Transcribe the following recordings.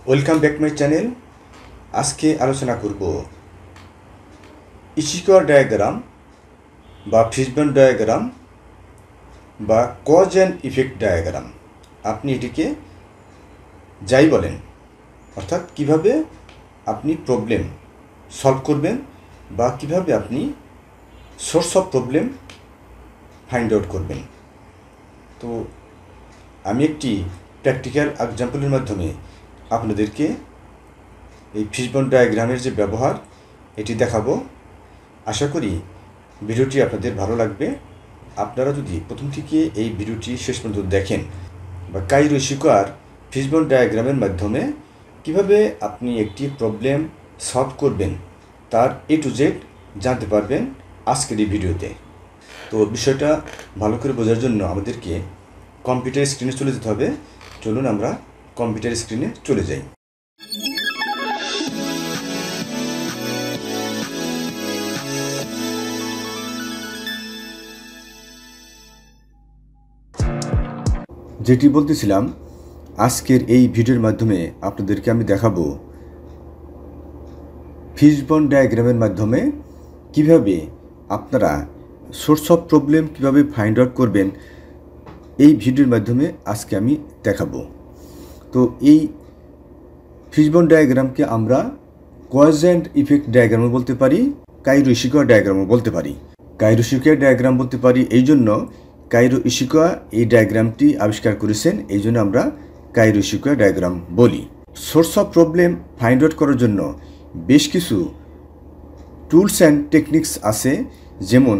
Welcome back my channel. আজকে আলোচনা করব ইশিকাওয়ার ডায়াগ্রাম বা ফিশবোন ডায়াগ্রাম বা কজ অ্যান্ড ইফেক্ট ডায়াগ্রাম। আপনি এটিকে যাই বলেন, অর্থাৎ কিভাবে আপনি প্রবলেম সলভ করবেন বা কিভাবে আপনি source of problem find out করবেন। তো আমি একটি প্র্যাকটিক্যাল এক্সাম্পলের মাধ্যমে আপনাদেরকে এই ফিশবোন ডায়াগ্রামের যে ব্যবহার এটি দেখাবো। আশা করি ভিডিওটি আপনাদের ভালো লাগবে। আপনারা যদি প্রথম থেকে এই ভিডিওটি শেষ পর্যন্ত দেখেন বা কাইরো ইশিকাওয়ার ফিশবোন ডায়াগ্রামের মাধ্যমে কিভাবে আপনি একটি প্রবলেম সলভ করবেন তার A to Z জানতে পারবেন আজকের এই ভিডিওতে। তো বিষয়টা ভালো করে বোঝার জন্য আমাদেরকে কম্পিউটার স্ক্রিনে চলে যেতে হবে। চলুন আমরা কম্পিউটার স্ক্রিনে চলে যাই। যেটি বলতেছিলাম, আজকের এই ভিডিওর মাধ্যমে আপনাদেরকে আমি দেখাবো ফিশবোন ডায়াগ্রামের মাধ্যমে কিভাবে আপনারা সোর্স অফ প্রবলেম কিভাবে ফাইন্ড আউট করবেন। এই ভিডিওর মাধ্যমে আজকে আমি দেখাবো। তো এই ফিশবোন ডায়াগ্রামকে আমরা কজ অ্যান্ড ইফেক্ট ডায়াগ্রামও বলতে পারি, কাইরো ইশিকাওয়া ডায়াগ্রামও বলতে পারি। কাইরো ইশিকাওয়া ডায়াগ্রাম বলতে পারি এই জন্য, কাইরো ইশিকাওয়া এই ডায়াগ্রামটি আবিষ্কার করেছেন, এই জন্য আমরা কাইরো ইশিকাওয়া ডায়াগ্রাম বলি। Source of problem find out করার জন্য বেশ কিছু টুলস অ্যান্ড টেকনিক্স আছে, যেমন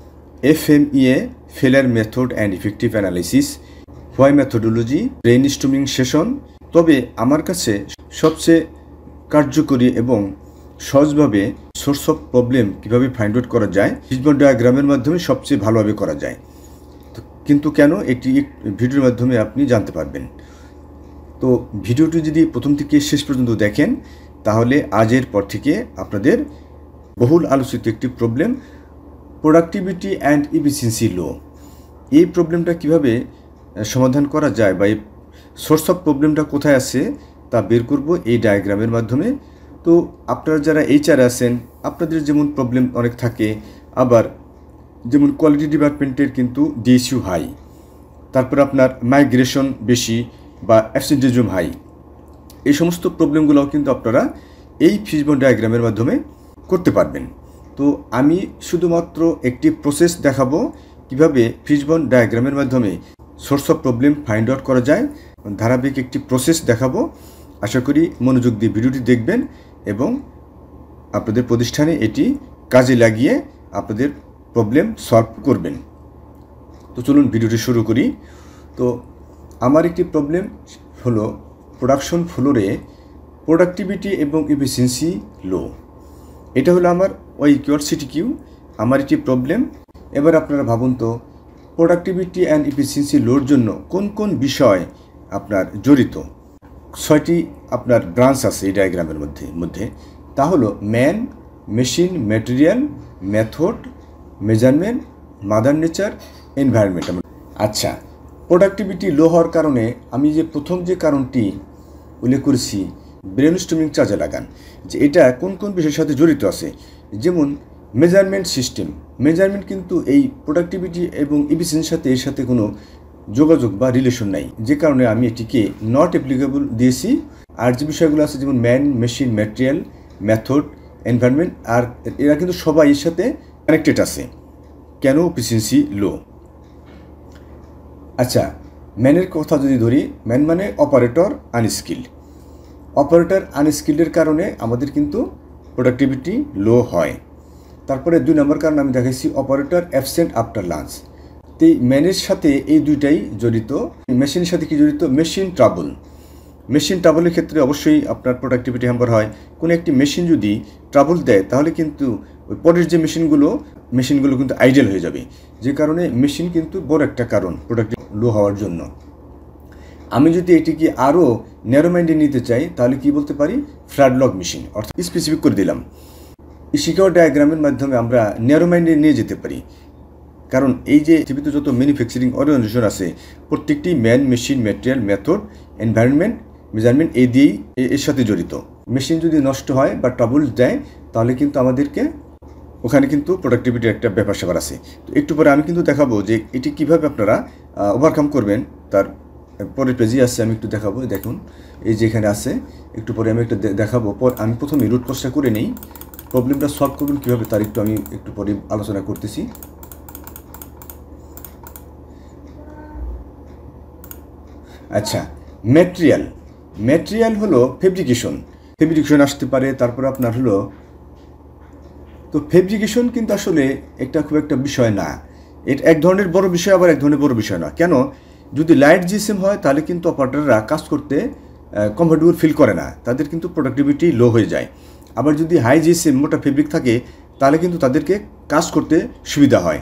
FMEA failure method and effective analysis, why methodology, brainstorming session. তবে আমার কাছে সবচেয়ে কার্যকরী এবং সহজভাবে সোর্স অফ প্রবলেম কীভাবে ফাইন্ড আউট করা যায় ফিশবোন ডায়াগ্রামের মাধ্যমে সবচেয়ে ভালোভাবে করা যায়। কিন্তু কেন, এটি ভিডিওর মাধ্যমে আপনি জানতে পারবেন। তো ভিডিওটি যদি প্রথম থেকে শেষ পর্যন্ত দেখেন তাহলে আজের পর থেকে আপনাদের বহুল আলোচিত একটি problem, productivity and efficiency low, এই প্রবলেমটা কিভাবে সমাধান করা যায় বা এই সোর্স অফ প্রবলেমটা কোথায় আছে তা বের করব এই ডায়াগ্রামের মাধ্যমে। তো আপনারা যারা HR আছেন, আপনাদের যেমন প্রবলেম অনেক থাকে, আবার যেমন কোয়ালিটি ডিপার্টমেন্টের কিন্তু DSU হাই, তারপর আপনার মাইগ্রেশন বেশি বা অ্যাবসেন্টিজম হাই, এই সমস্ত প্রবলেমগুলোও কিন্তু আপনারা এই ফিশবোন ডায়াগ্রামের মাধ্যমে করতে পারবেন। তো আমি শুধুমাত্র একটি প্রসেস দেখাবো কিভাবে ফিশবোন ডায়াগ্রামের মাধ্যমে source of problem find out করা যায়। ধারাবাহিক একটি প্রসেস দেখাবো। আশা করি মনোযোগ দিয়ে ভিডিওটি দেখবেন এবং আপনাদের প্রতিষ্ঠানে এটি কাজে লাগিয়ে আপনাদের প্রবলেম সলভ করবেন। তো চলুন ভিডিওটি শুরু করি। তো আমার একটি প্রবলেম হলো প্রোডাকশন ফ্লোরে প্রোডাক্টিভিটি এবং এফিসিয়েন্সি লো। এটা হলো আমার CTQ, আমার একটি প্রবলেম। এবার আপনারা ভাবুন তো, প্রোডাক্টিভিটি অ্যান্ড এফিসিয়েন্সি লোর জন্য কোন কোন বিষয় আপনার জড়িত। 6টি আপনার ব্রাঞ্চ আছে এই ডায়াগ্রামের মধ্যে তা হলো man, machine, material, method, measurement, mother nature, environment. আচ্ছা, প্রোডাক্টিভিটি লো হওয়ার কারণে আমি যে প্রথম যে কারণটি উল্লেখ করেছি, ব্রেইনস্টর্মিং কাজে লাগান, যে এটা কোন কোন বিষয়ের সাথে জড়িত আছে। যেমন মেজারমেন্ট সিস্টেম, মেজারমেন্ট কিন্তু এই প্রোডাক্টিভিটি এবং এফিসিয়েন্সির সাথে এর সাথে কোনো যোগাযোগ বা রিলেশন নাই, যে কারণে আমি এটিকে নট অ্যাপ্লিকেবল দিয়েছি। আর যে বিষয়গুলো আছে যেমন man, machine, material, method, environment, আর এরা কিন্তু সবাই এর সাথে কানেক্টেড আছে। কেন এফিসিয়েন্সি লো? আচ্ছা, ম্যানের কথা যদি ধরি, ম্যান মানে অপারেটর আনস্কিল্ড। অপারেটর আনস্কিল্ডের কারণে আমাদের কিন্তু প্রোডাক্টিভিটি লো হয়। তারপরে 2 নম্বর কারণ আমি দেখাইছি অপারেটর অ্যাবসেন্ট আফটার লাঞ্চ। তো এই ম্যানের সাথে এই দুইটাই জড়িত। মেশিনের সাথে কি জড়িত? Machine trouble. মেশিন ট্রাবলের ক্ষেত্রে অবশ্যই আপনার প্রোডাক্টিভিটি হ্যাম্পার হয়। কোনো একটি মেশিন যদি ট্রাবল দেয় তাহলে কিন্তু ওই পরের যে মেশিনগুলো কিন্তু আইডেল হয়ে যাবে, যে কারণে মেশিন কিন্তু বড় একটা কারণ প্রোডাক্টিভ লো হওয়ার জন্য। আমি যদি এটিকে আরও ন্যারো মাইন্ডে নিতে চাই তাহলে কি বলতে পারি? ফ্ল্যাডলক মেশিন, অর্থাৎ স্পেসিফিক করে দিলাম। ইশিকাওয়া ডায়াগ্রামের মাধ্যমে আমরা ন্যারো মাইন্ডে নিয়ে যেতে পারি, কারণ এই যে পৃথিবীতে যত ম্যানুফ্যাকচারিং অর্গানাইজেশন আছে প্রত্যেকটি man, machine, material, method, environment measurement এই দিয়েই এর সাথে জড়িত। মেশিন যদি নষ্ট হয় বা ট্রাবল দেয় তাহলে কিন্তু আমাদেরকে ওখানে কিন্তু প্রোডাক্টিভিটির একটা ব্যাপার স্যাপার আছে। তো একটু পরে আমি কিন্তু দেখাবো যে এটি কীভাবে আপনারা ওভারকাম করবেন। তার পরের পেজে আসছে, আমি একটু দেখাবো। দেখুন এই যে এখানে আছে, একটু পরে আমি একটু দেখাবো। আমি প্রথমে রুট কজটা করে নেই, প্রবলেমটা সলভ করবেন কীভাবে তার আমি একটু পরে আলোচনা করতেছি। আচ্ছা, ম্যাটেরিয়াল হলো ফেব্রিকেশন আসতে পারে। তারপর আপনার হলো, তো ফেব্রিকেশন কিন্তু আসলে একটা খুব একটা বিষয় না। এটা এক ধরনের বড় বিষয়, আবার এক ধরনের বড় বিষয় না। কেন? যদি লাইট জিএসএম হয় তাহলে কিন্তু অপারেটররা কাজ করতে কমফোর্টেবল ফিল করে না, তাদের কিন্তু প্রোডাক্টিভিটি লো হয়ে যায়। আবার যদি হাই জিএসএম মোটা ফেব্রিক থাকে তাহলে কিন্তু তাদেরকে কাজ করতে সুবিধা হয়।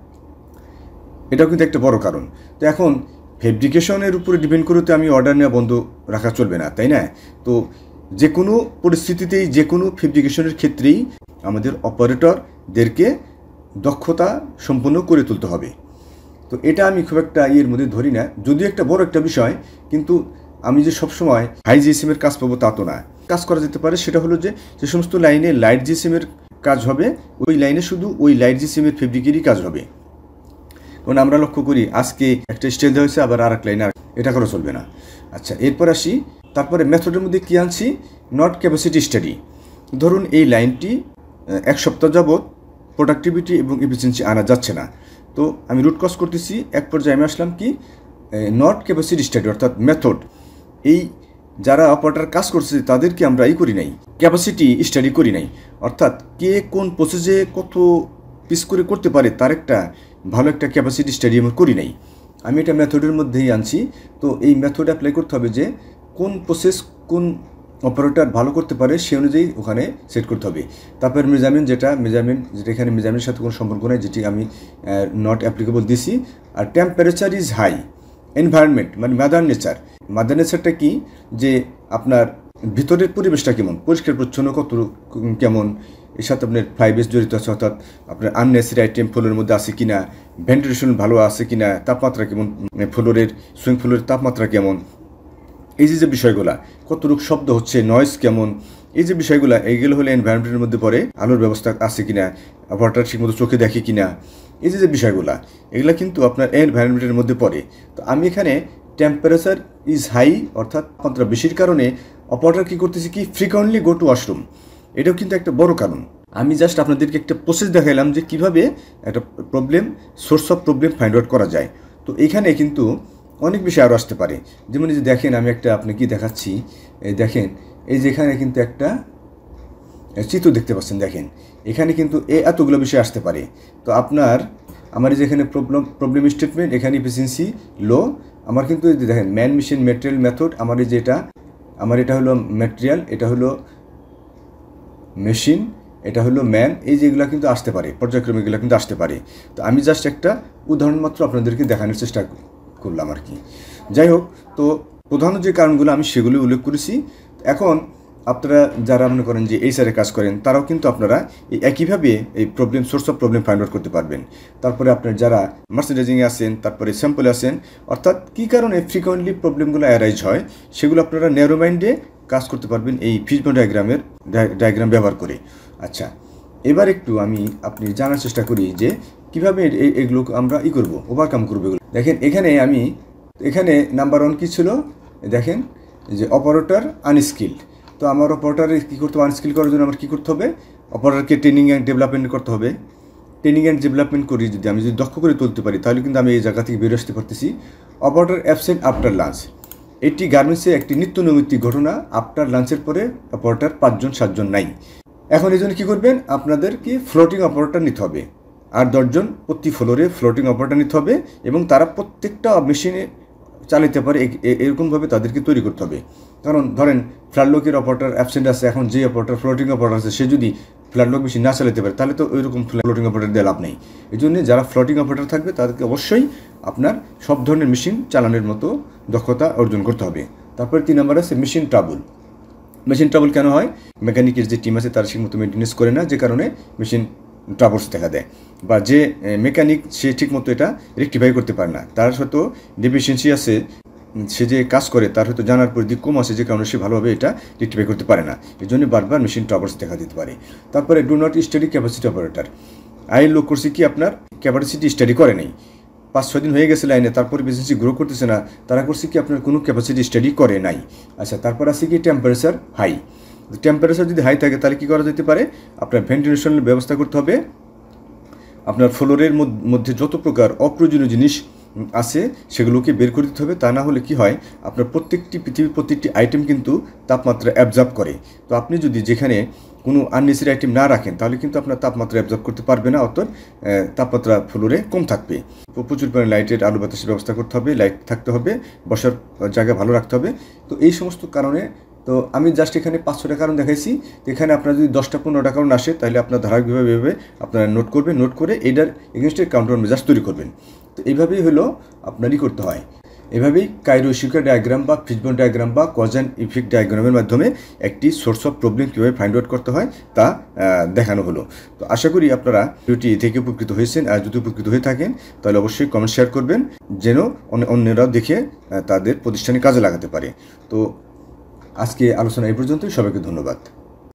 এটাও কিন্তু একটা বড় কারণ। তো এখন ফেব্রিকেশনের উপরে ডিপেন্ড করে তো আমি অর্ডার নেওয়া বন্ধ রাখা চলবে না, তাই না? তো যে কোনো পরিস্থিতিতেই, যে কোনো ফেব্রিকেশনের ক্ষেত্রেই আমাদের অপারেটরদেরকে দক্ষতা সম্পন্ন করে তুলতে হবে। তো এটা আমি খুব একটা ইয়ের মধ্যে ধরি না, যদিও একটা বড় একটা বিষয়, কিন্তু আমি যে সবসময় হাই জিএসএমের কাজ পাবো তা তো না। কাজ করা যেতে পারে সেটা হলো যে সমস্ত লাইনে লাইট জিএসএমের কাজ হবে, ওই লাইনে শুধু ওই লাইট জিএসএমের ফেব্রিকেরই কাজ হবে। কারণ আমরা লক্ষ্য করি আজকে একটা স্টাইল দেওয়া হয়েছে, আবার আর এক লাইনে, এটা করা চলবে না। আচ্ছা, এরপর আসি। তারপরে মেথডের মধ্যে কী আনছি? Not capacity study. ধরুন এই লাইনটি এক সপ্তাহ যাবৎ প্রোডাক্টিভিটি এবং এফিসিয়েন্সি আনা যাচ্ছে না, তো আমি রুট কজ করতেছি। এক পর্যায়ে আমি আসলাম কি, নট ক্যাপাসিটি স্টাডি অর্থাৎ মেথড, এই যারা অপারেটর কাজ করছে তাদেরকে আমরা করি নাই, ক্যাপাসিটি স্টাডি করি নাই। অর্থাৎ কে কোন প্রসেসে কত পিস করে করতে পারে তার একটা ভালো একটা ক্যাপাসিটি স্টাডি আমরা করি নাই। আমি এটা মেথডের মধ্যেই আনছি। তো এই মেথড অ্যাপ্লাই করতে হবে যে কোন প্রসেস কোন অপারেটর ভালো করতে পারে সে অনুযায়ী ওখানে সেট করতে হবে। তারপর মেজারমেন্ট যেটা এখানে মেজারমেন্টের সাথে কোনো সম্পর্ক নেই, যেটি আমি নট অ্যাপ্লিকেবল দিছি। আর টেম্পারেচার ইজ হাই, এনভায়রনমেন্ট মানে মাদার নেচারটা কি, যে আপনার ভিতরের পরিবেশটা কেমন, পরিষ্কার পরিচ্ছন্ন কত কেমন, এর সাথে আপনার ফ্লাইবেস জড়িত আছে, অর্থাৎ আপনার আননেসেসারি আইটেম ফ্লোরের মধ্যে আছে কিনা, ভেন্টিলেশন ভালো আছে কিনা, তাপমাত্রা কেমন, সুইং ফ্লোরের তাপমাত্রা কেমন, এই যে বিষয়গুলা, কতটুকু শব্দ হচ্ছে, নয়েজ কেমন, এই যে বিষয়গুলো, এইগুলো হলে এনভায়রনমেন্টের মধ্যে পড়ে। আলোর ব্যবস্থা আছে কিনা, অপারেটর ঠিক মতো চোখে দেখে কিনা, এই যে বিষয়গুলা, এগুলো কিন্তু আপনার এনভায়রনমেন্টের মধ্যে পড়ে। তো আমি এখানে টেম্পারেচার ইজ হাই অর্থাৎ তাপমাত্রা বেশির কারণে অপারেটর কী করতেছি কি, ফ্রিকোয়েন্টলি গো টু ওয়াশরুম। এটাও কিন্তু একটা বড় কারণ। আমি জাস্ট আপনাদেরকে একটা প্রসেস দেখাইলাম যে কীভাবে একটা source of problem find out করা যায়। তো এখানে কিন্তু অনেক বিষয় আরও আসতে পারে। যেমন এই যে দেখেন, আমি একটা আপনাকে দেখাচ্ছি, দেখেন এই যে এখানে কিন্তু একটা চিত্র দেখতে পাচ্ছেন। দেখেন এখানে কিন্তু এতগুলো বিষয় আসতে পারে। তো আমার যেখানে প্রবলেম স্টেটমেন্ট, এখানে এফিসিয়েন্সি লো, আমার কিন্তু দেখেন ম্যান মেশিন ম্যাটেরিয়াল মেথড, আমার এটা হলো ম্যাটেরিয়াল, এটা হলো মেশিন, এটা হলো ম্যান, এই যেগুলো কিন্তু আসতে পারে, পর্যায়ক্রমে এগুলো কিন্তু আসতে পারে। তো আমি জাস্ট একটা উদাহরণ মাত্র আপনাদেরকে দেখানোর চেষ্টা করলাম আর কি। যাই হোক, তো প্রধান যে কারণগুলো আমি সেগুলি উল্লেখ করেছি। এখন আপনারা যারা মনে করেন যে এই সাইডে কাজ করেন, তারাও কিন্তু আপনারা এই একইভাবে এই source of problem find out করতে পারবেন। তারপরে আপনার যারা মার্চেন্ডাইজিংয়ে আছেন, তারপরে স্যাম্পলে আছেন, অর্থাৎ কী কারণে ফ্রিকোয়েন্টলি প্রবলেমগুলো অ্যারাইজ হয় সেগুলো আপনারা ন্যারো মাইন্ডে কাজ করতে পারবেন এই ফিশবোন ডায়াগ্রাম ব্যবহার করে। আচ্ছা, এবার একটু আপনি জানার চেষ্টা করি যে কীভাবে এগুলো আমরা করবো, ওভারকাম করবো এগুলো। দেখেন এখানে নাম্বার 1 কী ছিল, দেখেন যে অপারেটর আনস্কিল্ড। তো আমার অপারেটরে কী করতে হবে, আনস্কিল করার জন্য আমার কী করতে হবে, অপারেটরকে ট্রেনিং অ্যান্ড ডেভেলপমেন্ট করতে হবে। ট্রেনিং অ্যান্ড ডেভেলপমেন্ট করি আমি যদি দক্ষ করে তুলতে পারি, তাহলে কিন্তু আমি এই জায়গা থেকে বেরিয়ে আসতে পারতেছি। অপারেটর অ্যাবসেন্ট আফটার লাঞ্চ, এটি গার্মেন্টসে একটি নিত্য নৈমিত্তিক ঘটনা। আফটার লাঞ্চের পরে অপারেটর 5-7 জন নাই। এখন এই জন্য কী করবেন, আপনাদেরকে ফ্লোটিং অপারেটর নিতে হবে, আর 10 জন প্রতি ফ্লোরে ফ্লোটিং অপারেটর নিতে হবে, এবং তারা প্রত্যেকটা মেশিনে চালাতে পারে এরকমভাবে তাদেরকে তৈরি করতে হবে। কারণ ধরেন ফ্ল্যাটলকের অপারেটর অ্যাবসেন্ট আছে, এখন যে অপারেটর ফ্লোটিং অপারেটর আছে সে যদি ফ্ল্যাটলক মেশিন না চালাতে পারে, তাহলে তো ওইরকম ফ্লোটিং অপারেটর দিয়ে লাভ নেই। এই জন্য যারা ফ্লোটিং অপারেটর থাকবে তাদেরকে অবশ্যই আপনার সব ধরনের মেশিন চালানোর মতো দক্ষতা অর্জন করতে হবে। তারপরে 3 নম্বর আছে মেশিন ট্রাবল কেন হয়, মেকানিকের যে টিম আছে তারা ঠিক মতো মেনটেন্যান্স করে না, যে কারণে মেশিন ট্রাবলস দেখা দেয়, বা যে মেকানিক সে ঠিক মতো এটা রেকটিফাই করতে পারে না, তার হয়তো ডেফিসিয়েন্সি আছে সে যে কাজ করে তার হয়তো জানার পরিধি কম আছে, যে কারণে সে ভালোভাবে এটা রেকটিফাই করতে পারে না, এই জন্য বারবার মেশিন ট্রাবলস দেখা দিতে পারে। তারপরে do not study capacity operator. আই লোক করছে কি আপনার ক্যাপাসিটি স্টাডি করে নেই, 5-6 দিন হয়ে গেছে লাইনে, তারপরে বিজনেসটি গ্রো করতেছে না, তারা করছে কি আপনার কোনো ক্যাপাসিটি স্টাডি করে নাই। আচ্ছা, তারপর আছে কি টেম্পারেচার হাই। টেম্পারেচার যদি হাই থাকে তাহলে কী করা যেতে পারে, আপনার ভেন্টিলেশনের ব্যবস্থা করতে হবে, আপনার ফ্লোরের মধ্যে যত প্রকার অপ্রয়োজনীয় জিনিস আছে সেগুলোকে বের করে দিতে হবে। তা না হলে কি হয়, আপনার পৃথিবীর প্রত্যেকটি আইটেম কিন্তু তাপমাত্রা অ্যাবজর্ব করে। তো আপনি যদি যেখানে কোনো আননেসেসারি আইটেম না রাখেন তাহলে কিন্তু আপনার তাপমাত্রা অ্যাবজর্ব করতে পারবে না, অর্থাৎ তাপমাত্রা ফ্লোরে কম থাকবে। প্রচুর পরিমাণে লাইটের আলো বাতাসের ব্যবস্থা করতে হবে, লাইট থাকতে হবে, বসার জায়গা ভালো রাখতে হবে। তো এই সমস্ত কারণে, তো আমি জাস্ট এখানে 5-6টা কারণ দেখাইছি। এখানে আপনার যদি 10টা-15টা কারণ আসে তাহলে আপনার ধারাবাহিকভাবে আপনারা নোট করবেন, নোট করে এটার এগেনস্টে কাউন্টার মেজাজ তৈরি করবেন। তো এইভাবেই হলো আপনারই করতে হয়। এভাবেই কাইরো-ইশিকাওয়া ডায়াগ্রাম বা ফিশবোন ডায়াগ্রাম বা কজ অ্যান্ড ইফেক্ট ডায়াগ্রামের মাধ্যমে একটি সোর্স অফ প্রবলেম কীভাবে ফাইন্ড আউট করতে হয় তা দেখানো হলো। তো আশা করি আপনারা ভিডিওটি থেকে উপকৃত হয়েছেন। আর যদি উপকৃত হয়ে থাকেন তাহলে অবশ্যই কমেন্ট শেয়ার করবেন, যেন অন্যরাও দেখে তাদের প্রতিষ্ঠানে কাজে লাগাতে পারে। তো আজকে আলোচনা এই পর্যন্তই। সবাইকে ধন্যবাদ।